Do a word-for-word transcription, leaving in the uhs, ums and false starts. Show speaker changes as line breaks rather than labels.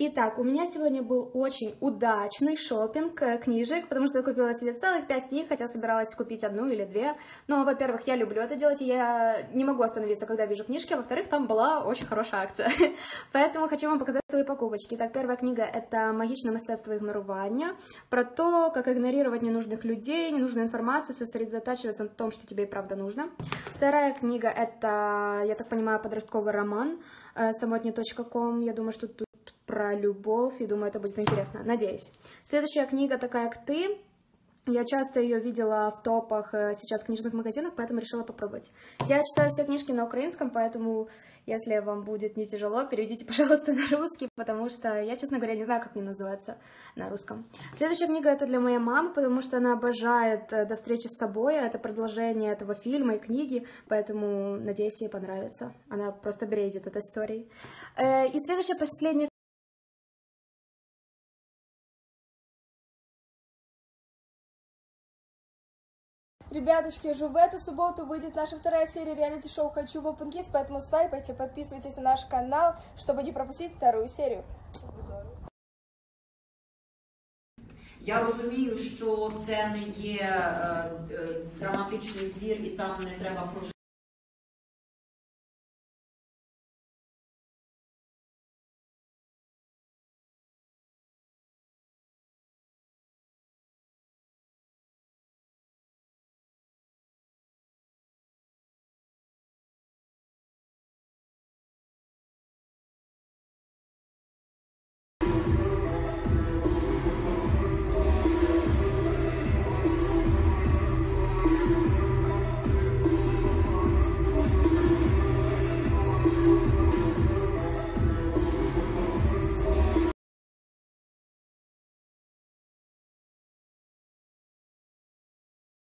Итак, у меня сегодня был очень удачный шопинг книжек, потому что я купила себе целых пять книг, хотя собиралась купить одну или две. Но, во-первых, я люблю это делать, и я не могу остановиться, когда вижу книжки, а во-вторых, там была очень хорошая акция. Поэтому хочу вам показать свои покупочки. Итак, первая книга — это «Магічне мистецтво ігнорування», про то, как игнорировать ненужных людей, ненужную информацию, сосредотачиваться на том, что тебе и правда нужно. Вторая книга — это, я так понимаю, подростковый роман самотня точка ком. Я думаю, что тут про любовь, и думаю, это будет интересно. Надеюсь. Следующая книга «Такая, как ты». Я часто ее видела в топах сейчас книжных магазинов, поэтому решила попробовать. Я читаю все книжки на украинском, поэтому, если вам будет не тяжело, переведите, пожалуйста, на русский, потому что я, честно говоря, не знаю, как они называются на русском. Следующая книга — это для моей мамы, потому что она обожает «До встречи с тобой». Это продолжение этого фильма и книги, поэтому, надеюсь, ей понравится. Она просто бредит этой историей. И следующая, последняя.
Ребяточки, уже в эту субботу выйдет наша вторая серия реалити-шоу «Хочу в Open Kids», поэтому свайпайте, подписывайтесь на наш канал, чтобы не пропустить вторую серію.
Я розумію, що це не є е, е, драматичний твір і там не треба прожити.